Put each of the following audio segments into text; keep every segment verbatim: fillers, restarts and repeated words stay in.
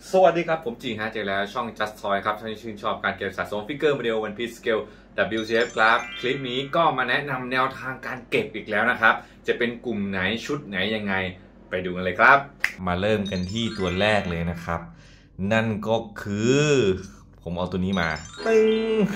สวัสดีครับผมจีฮะเจอแล้วช่อง Just Toy ครับท่านที่ชื่นชอบการเก็บสะสมฟิกเกอร์โมเดล One Piece Scale ดับเบิลยู ซี เอฟ ครับคลิปนี้ก็มาแนะนำแนวทางการเก็บอีกแล้วนะครับจะเป็นกลุ่มไหนชุดไหนยังไงไปดูกันเลยครับมาเริ่มกันที่ตัวแรกเลยนะครับนั่นก็คือผมเอาตัวนี้มาตึ้ง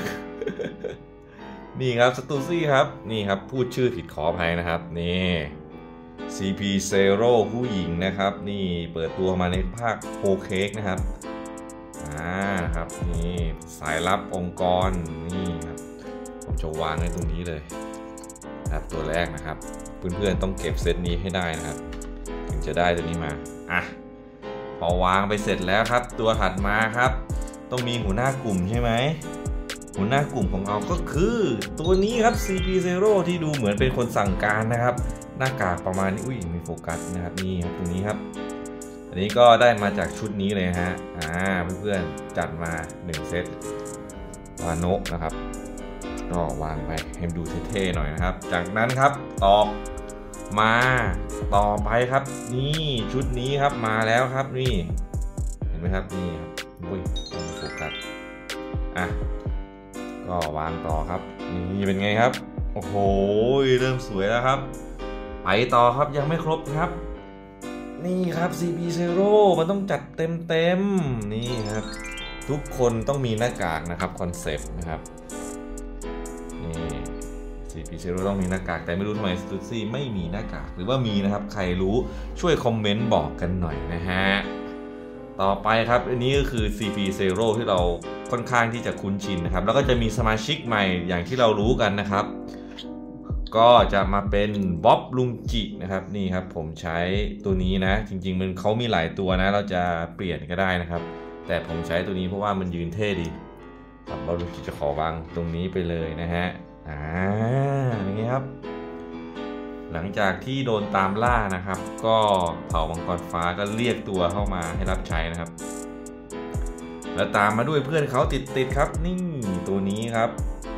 นี่ครับสตูซี่ครับนี่ครับพูดชื่อผิดขออภัยนะครับนี่ ซี พี Zero ผู้หญิงนะครับนี่เปิดตัวมาในภาคโฮเค้กนะครับอ่าครับนี่สายลับองค์กรนี่ครับผมจะวางไว้ตรงนี้เลยครับตัวแรกนะครับเพื่อนๆต้องเก็บเซตนี้ให้ได้นะครับถึงจะได้ตัวนี้มาอ่ะพอวางไปเสร็จแล้วครับตัวถัดมาครับต้องมีหัวหน้ากลุ่มใช่ไหมหัวหน้ากลุ่มของเราก็คือตัวนี้ครับ ซี พี Zero ที่ดูเหมือนเป็นคนสั่งการนะครับหน้ากากประมาณนี้อุ้ยมีโฟกัสนะครับนี่ครับตรงนี้ครับอันนี้ก็ได้มาจากชุดนี้เลยฮะอ่าเพื่อนๆจัดมาหนึ่งเซตวาโนะนะครับก็วางไปให้ดูเท่ๆหน่อยนะครับจากนั้นครับต่อมาต่อไปครับนี่ชุดนี้ครับมาแล้วครับนี่เห็นไหมครับนี่ครับอุ้ยมีโฟกัสอ่ะก็วางต่อครับนี่เป็นไงครับโอ้โหเริ่มสวยแล้วครับไปต่อครับยังไม่ครบครับนี่ครับ ซี พี Zero มันต้องจัดเต็มเต็มนี่ครับทุกคนต้องมีหน้ากากนะครับคอนเซปต์นะครับนี่ ซี พี Zero ต้องมีหน้ากากแต่ไม่รู้ทำไมสตูซี่ไม่มีหน้ากากหรือว่ามีนะครับใครรู้ช่วยคอมเมนต์บอกกันหน่อยนะฮะต่อไปครับอันนี้ก็คือ ซี พี Zero ที่เราค่อนข้างที่จะคุ้นชินนะครับแล้วก็จะมีสมาชิกใหม่อย่างที่เรารู้กันนะครับก็จะมาเป็นบ๊อบลุงจินะครับนี่ครับผมใช้ตัวนี้นะจริงๆมันเขามีหลายตัวนะเราจะเปลี่ยนก็ได้นะครับแต่ผมใช้ตัวนี้เพราะว่ามันยืนเท่ดีครับบ๊อบลุงจิจะขอวางตรงนี้ไปเลยนะฮะอ่าอย่างนี้ครับหลังจากที่โดนตามล่านะครับก็เผ่ามังกรฟ้าก็เรียกตัวเข้ามาให้รับใช้นะครับแล้วตามมาด้วยเพื่อนเขาติดๆครับนี่ตัวนี้ครับ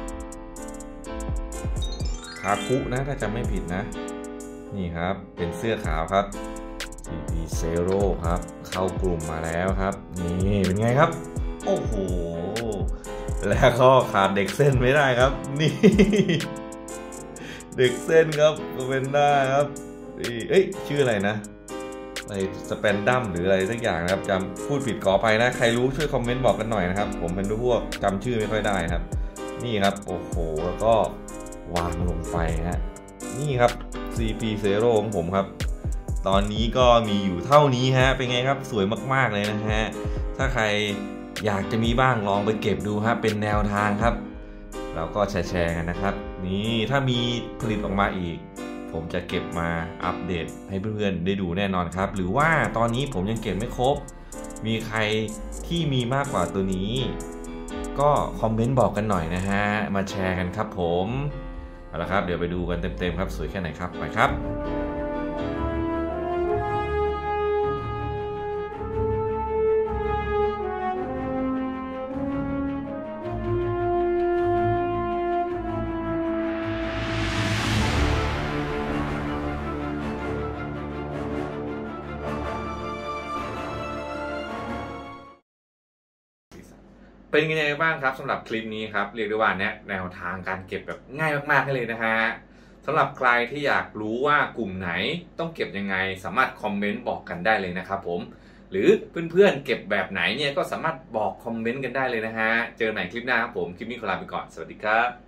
คาคุนะถ้าจำไม่ผิดนะนี่ครับเป็นเสื้อขาวครับ ซี พี Zero ครับเข้ากลุ่มมาแล้วครับนี่เป็นไงครับโอ้โหแล้วก็ขาดเด็กเส้นไม่ได้ครับนี่ เด็กเส้นครับก็เป็นได้ครับเอ้ยชื่ออะไรนะอะไรสเปนดัมหรืออะไรสักอย่างนะครับจำพูดผิดขอไปนะใครรู้ช่วยคอมเมนต์บอกกันหน่อยนะครับผมเป็นพวกจำชื่อไม่ค่อยได้ครับนี่ครับโอ้โหแล้วก็วางลงไปฮะนี่ครับ ซี พี Zero ของผมครับตอนนี้ก็มีอยู่เท่านี้ฮะเป็นไงครับสวยมากๆเลยนะฮะถ้าใครอยากจะมีบ้างลองไปเก็บดูฮะเป็นแนวทางครับเราก็แชร์ๆกันนะครับนี่ถ้ามีผลิตออกมาอีกผมจะเก็บมาอัปเดตให้เพื่อนๆได้ดูแน่นอนครับหรือว่าตอนนี้ผมยังเก็บไม่ครบมีใครที่มีมากกว่าตัวนี้ก็คอมเมนต์บอกกันหน่อยนะฮะมาแชร์กันครับผมเอาละครับเดี๋ยวไปดูกันเต็มๆครับสวยแค่ไหนครับไปครับเป็นยังไงบ้างครับสำหรับคลิปนี้ครับเรียกได้ว่าแนะแนวทางการเก็บแบบง่ายมากๆให้เลยนะฮะสำหรับใครที่อยากรู้ว่ากลุ่มไหนต้องเก็บยังไงสามารถคอมเมนต์บอกกันได้เลยนะครับผมหรือเพื่อนๆเก็บแบบไหนเนี่ยก็สามารถบอกคอมเมนต์กันได้เลยนะฮะเจอกันใหม่คลิปหน้าครับผมคลิปนี้ขอลาไปก่อนสวัสดีครับ